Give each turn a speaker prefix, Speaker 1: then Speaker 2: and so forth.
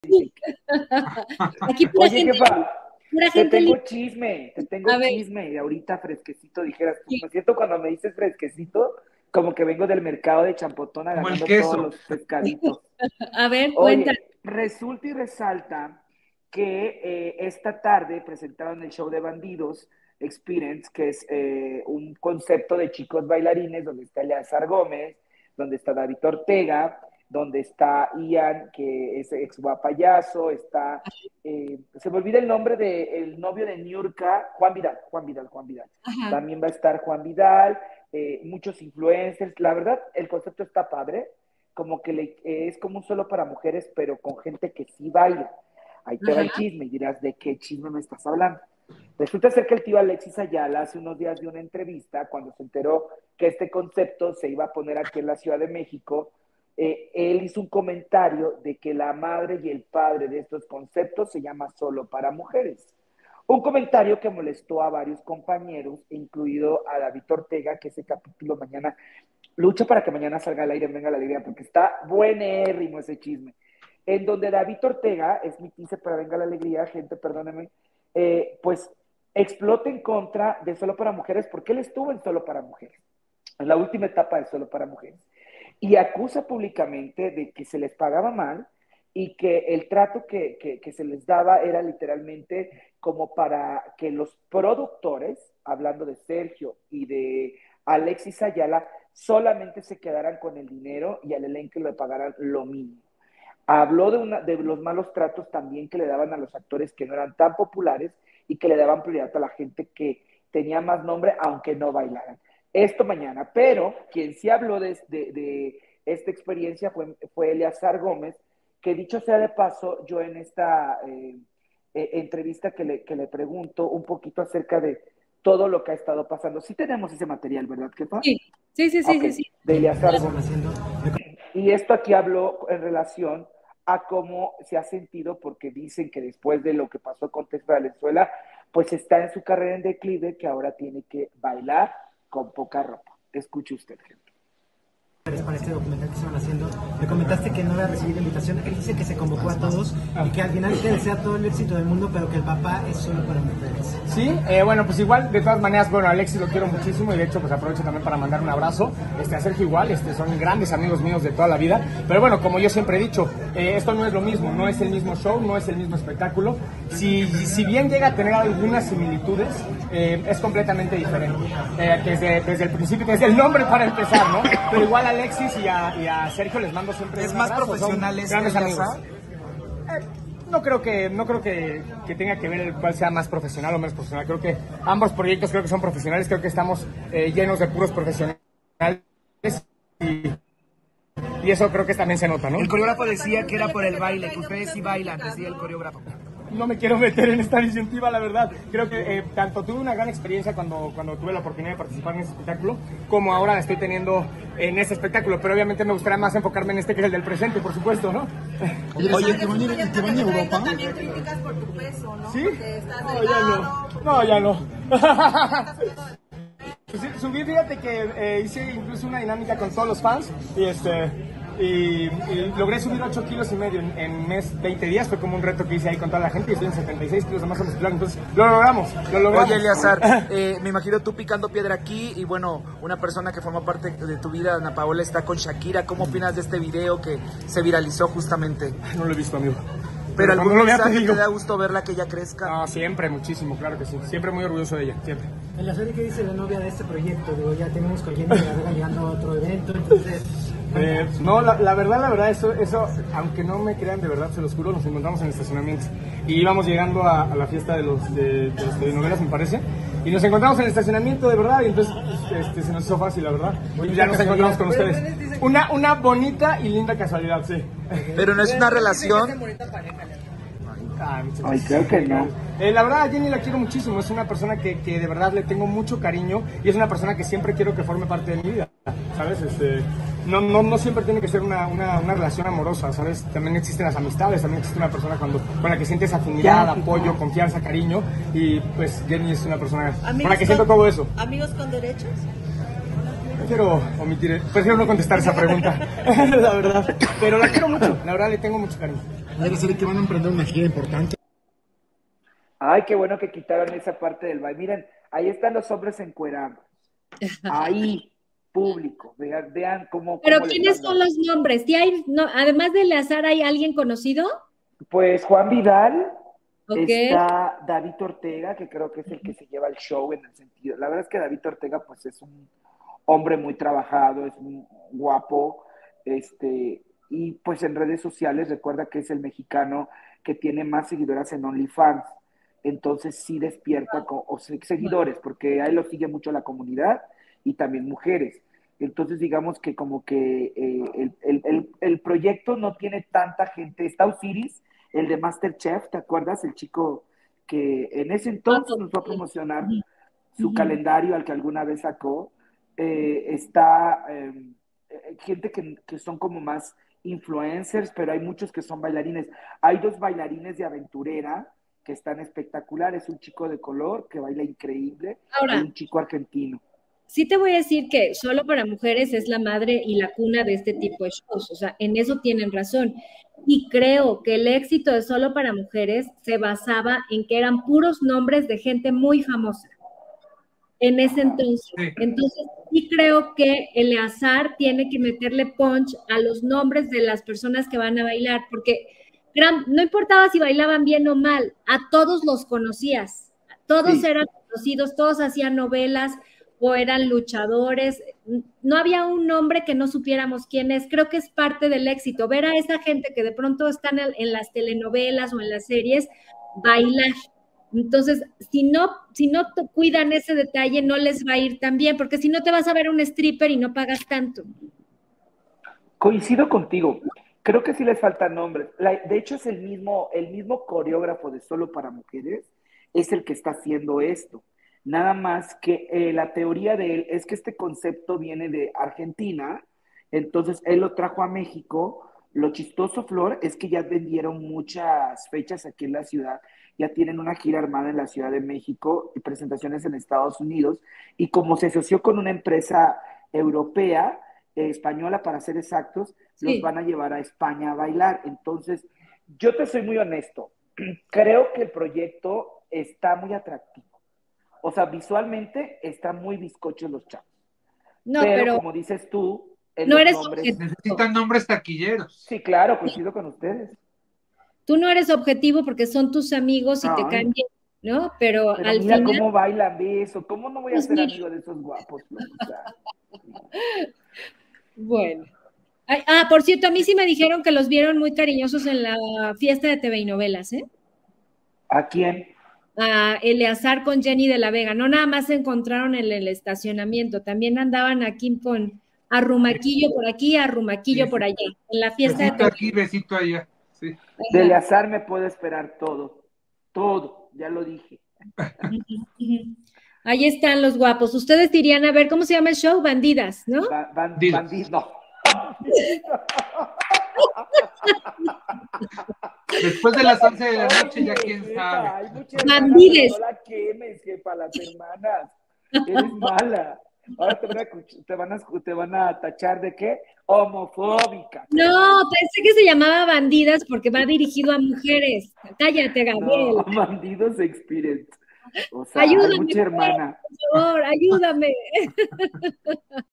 Speaker 1: Sí. Aquí pura
Speaker 2: Oye,
Speaker 1: gente,
Speaker 2: jefa,
Speaker 1: pura
Speaker 2: te
Speaker 1: gente
Speaker 2: tengo
Speaker 1: linda.
Speaker 2: chisme, te tengo
Speaker 1: A ver,
Speaker 2: chisme. Y ahorita fresquecito, dijeras tú.
Speaker 1: sí,
Speaker 2: Me siento cuando me dices fresquecito, como que vengo del mercado de Champotón
Speaker 3: Como el
Speaker 2: agarrando todos
Speaker 3: queso.
Speaker 2: los pescaditos.
Speaker 1: a ver, cuenta.
Speaker 2: Oye, resulta y resalta que esta tarde presentaron el show de Bandidos Experience, que es un concepto de chicos bailarines, donde está Eleazar Gómez, donde está David Ortega, donde está Ian, que es ex guapayazo, está, se me olvida el nombre del novio de Niurka, Juan Vidal, Juan Vidal, Juan Vidal.
Speaker 1: Ajá,
Speaker 2: También va a estar Juan Vidal, muchos influencers. La verdad, el concepto está padre, como que es como un solo para mujeres, pero con gente que sí baila. Ahí te va el
Speaker 1: ajá,
Speaker 2: chisme y dirás, ¿de qué chisme me estás hablando? Resulta ser que el tío Alexis Ayala hace unos días dio una entrevista cuando se enteró que este concepto se iba a poner aquí en la Ciudad de México. Él hizo un comentario de que la madre y el padre de estos conceptos se llama solo para mujeres. Un comentario que molestó a varios compañeros, incluido a David Ortega, que ese capítulo mañana lucha para que mañana salga al aire, venga la alegría, porque está buenérrimo ese chisme. En donde David Ortega, es mi teaser para venga la alegría, gente, perdónenme, pues explota en contra de Solo para Mujeres, porque él estuvo en Solo para Mujeres, en la última etapa de Solo para Mujeres, y acusa públicamente de que se les pagaba mal y que el trato que se les daba era literalmente como para que los productores, hablando de Sergio y de Alexis Ayala, solamente se quedaran con el dinero y al elenco le pagaran lo mínimo. Habló de los malos tratos también que le daban a los actores que no eran tan populares y que le daban prioridad a la gente que tenía más nombre, aunque no bailaran. Esto mañana, pero quien sí habló de esta experiencia fue Eleazar Gómez, que dicho sea de paso, yo en esta entrevista que le pregunto un poquito acerca de todo lo que ha estado pasando. Sí tenemos ese material, ¿verdad, jefa?
Speaker 1: sí, sí, sí, sí,
Speaker 2: Ok,
Speaker 1: sí, sí.
Speaker 2: de Eleazar Gómez. Y esto aquí habló en relación a cómo se ha sentido, porque dicen que después de lo que pasó con Tess Valenzuela, pues está en su carrera en declive, que ahora tiene que bailar con poca ropa. Escuche usted, gente.
Speaker 4: Para este documental que estaban haciendo, me comentaste que no había recibido invitación. Él dice que se convocó a todos y que al final te desea todo el éxito del mundo, pero que el papá es solo para mujeres.
Speaker 3: Sí, bueno, pues igual, de todas maneras, bueno, a Alexis lo quiero muchísimo y de hecho, pues aprovecho también para mandar un abrazo. A Sergio igual, son grandes amigos míos de toda la vida. Pero bueno, como yo siempre he dicho, esto no es lo mismo, no es el mismo show, no es el mismo espectáculo. Si bien llega a tener algunas similitudes, es completamente diferente. Desde el principio, desde el nombre para empezar, ¿no? Pero igual Alexis y a Sergio les mando siempre
Speaker 4: ¿Es
Speaker 3: un
Speaker 4: más
Speaker 3: abrazo,
Speaker 4: profesional
Speaker 3: son
Speaker 4: este
Speaker 3: grandes amigos.
Speaker 4: Eleazar?
Speaker 3: No creo que tenga que ver el cuál sea más profesional o menos profesional. Creo que ambos proyectos creo que son profesionales. Creo que estamos llenos de puros profesionales y eso creo que también se nota, ¿no?
Speaker 4: El coreógrafo decía que era por el baile, que ustedes sí bailan, decía el coreógrafo.
Speaker 3: No me quiero meter en esta disyuntiva, la verdad. Creo que tanto tuve una gran experiencia cuando tuve la oportunidad de participar en ese espectáculo, como ahora la estoy teniendo en ese espectáculo. Pero obviamente me gustaría más enfocarme en este que es el del presente, por supuesto, ¿no?
Speaker 5: Oye, que van a Europa.
Speaker 6: También críticas por tu peso, ¿no?
Speaker 3: ¿Sí?
Speaker 6: Porque estás
Speaker 3: No, ya
Speaker 6: delgado.
Speaker 3: no. No, ya no. Subí, fíjate que hice incluso una dinámica con todos los fans y logré subir 8 kilos y medio en mes 20 días. Fue como un reto que hice ahí con toda la gente y estoy en 76 kilos de masa muscular. Entonces lo logramos.
Speaker 4: Oye, Eleazar, me imagino tú picando piedra aquí y bueno, una persona que forma parte de tu vida, Ana Paola, está con Shakira. ¿Cómo opinas de este video que se viralizó justamente?
Speaker 3: No lo he visto, amigo.
Speaker 4: Pero algún
Speaker 3: no lo vea,
Speaker 4: mensaje te da gusto verla que ella crezca.
Speaker 3: No, siempre, muchísimo, claro que sí. Siempre muy orgulloso de ella, siempre.
Speaker 7: En la serie, ¿qué dice la novia de este proyecto? Digo, ya tenemos con Jenny Rivera llegando a otro evento, entonces...
Speaker 3: No, la verdad, eso, aunque no me crean, de verdad, se los juro, nos encontramos en el estacionamiento. Y íbamos llegando a la fiesta de los telenovelas, me parece. Y nos encontramos en el estacionamiento, de verdad, y entonces se nos hizo fácil, la verdad. Y ya nos encontramos con ustedes. Una bonita y linda casualidad, sí.
Speaker 4: Pero no es una relación.
Speaker 2: Ay, creo que no.
Speaker 3: La verdad, a Jenny la quiero muchísimo. Es una persona que de verdad le tengo mucho cariño y es una persona que siempre quiero que forme parte de mi vida, ¿sabes? No siempre tiene que ser una relación amorosa, ¿sabes? También existen las amistades, también existe una persona con la que sientes afinidad, apoyo, confianza, cariño. Y pues Jenny es una persona con la que siento todo eso.
Speaker 6: ¿Amigos con derechos?
Speaker 3: Prefiero no contestar esa pregunta, la verdad. Pero la quiero mucho, la verdad le tengo mucho cariño.
Speaker 5: Parece que van a emprender una gira importante.
Speaker 2: Ay, qué bueno que quitaron esa parte del baile. Miren, ahí están los hombres encuerados. Ahí, público. Vean cómo.
Speaker 1: Pero
Speaker 2: cómo les
Speaker 1: ¿quiénes
Speaker 2: mandan.
Speaker 1: son los nombres? ¿Sí hay, no, además de Eleazar, hay alguien conocido?
Speaker 2: Pues Juan Vidal,
Speaker 1: Ok.
Speaker 2: está David Ortega, que creo que es el que se lleva el show en el sentido. La verdad es que David Ortega, pues es un hombre muy trabajado, es muy guapo, y pues en redes sociales recuerda que es el mexicano que tiene más seguidoras en OnlyFans. Entonces sí despierta seguidores, porque a él lo sigue mucho la comunidad y también mujeres. Entonces digamos que como que el proyecto no tiene tanta gente. Está Osiris, el de MasterChef, ¿te acuerdas? El chico que en ese entonces nos va a promocionar su calendario al que alguna vez sacó. Está gente que son como más influencers, pero hay muchos que son bailarines. Hay 2 bailarines de aventurera que están espectaculares, un chico de color que baila increíble, hay
Speaker 1: Ahora,
Speaker 2: un chico argentino.
Speaker 1: sí te voy a decir que Solo para Mujeres es la madre y la cuna de este tipo de shows, o sea, en eso tienen razón. Y creo que el éxito de Solo para Mujeres se basaba en que eran puros nombres de gente muy famosa en ese entonces.
Speaker 8: Sí.
Speaker 1: Entonces, sí creo que Eleazar tiene que meterle punch a los nombres de las personas que van a bailar, porque no importaba si bailaban bien o mal, a todos los conocías, todos
Speaker 2: Sí.
Speaker 1: eran conocidos, todos hacían novelas o eran luchadores, no había un nombre que no supiéramos quién es. Creo que es parte del éxito, ver a esa gente que de pronto están en las telenovelas o en las series, bailar. Entonces, si no cuidan ese detalle, no les va a ir tan bien, porque si no te vas a ver un stripper y no pagas tanto.
Speaker 2: Coincido contigo. Creo que sí les faltan nombres. De hecho, es el mismo coreógrafo de Solo para Mujeres, es el que está haciendo esto. Nada más que la teoría de él es que este concepto viene de Argentina, entonces él lo trajo a México. Lo chistoso, Flor, es que ya vendieron muchas fechas aquí en la ciudad, ya tienen una gira armada en la Ciudad de México y presentaciones en Estados Unidos, y como se asoció con una empresa europea, española para ser exactos,
Speaker 1: Sí.
Speaker 2: los van a llevar a España a bailar. Entonces, yo te soy muy honesto, creo que el proyecto está muy atractivo. O sea, visualmente están muy bizcochos los chavos.
Speaker 1: No,
Speaker 2: pero como dices tú,
Speaker 1: no
Speaker 2: los
Speaker 1: eres
Speaker 2: nombres...
Speaker 1: objetivo.
Speaker 8: Necesitan nombres taquilleros.
Speaker 2: Sí, claro, coincido con ustedes.
Speaker 1: Tú no eres objetivo porque son tus amigos y te
Speaker 2: Ay.
Speaker 1: caen bien, ¿no? Pero
Speaker 2: Pero
Speaker 1: al
Speaker 2: mira
Speaker 1: final,
Speaker 2: cómo bailan de eso. ¿Cómo no voy a
Speaker 1: pues
Speaker 2: ser
Speaker 1: mira.
Speaker 2: amigo de esos guapos, Flor? O sea,
Speaker 1: Bueno. Ay, por cierto, a mí sí me dijeron que los vieron muy cariñosos en la fiesta de TV y novelas, ¿eh?
Speaker 2: ¿a quién?
Speaker 1: A Eleazar con Jenny de la Vega. No nada más se encontraron en el estacionamiento, también andaban aquí con arrumaquillo por aquí, arrumaquillo por allá, en la fiesta
Speaker 8: Besito
Speaker 1: de
Speaker 8: aquí, besito allá. Sí.
Speaker 2: De Eleazar me puedo esperar todo. Todo, ya lo dije.
Speaker 1: Ahí están los guapos. Ustedes dirían, a ver, ¿cómo se llama el show? Bandidas, ¿no?
Speaker 2: Bandido.
Speaker 8: Después de las 11 de la noche, ya quién
Speaker 2: Ay,
Speaker 8: sabe.
Speaker 2: muchas
Speaker 1: Bandides.
Speaker 2: hermanas, no la quemes, jefa, las hermanas. Eres mala. Ahora te van a tachar de qué? Homofóbica.
Speaker 1: No, pensé que se llamaba Bandidas porque va dirigido a mujeres. Cállate, Gabriel.
Speaker 2: No, Bandidos Experience. O sea,
Speaker 1: Ayúdame,
Speaker 2: mucha hermana.
Speaker 1: por favor, ayúdame.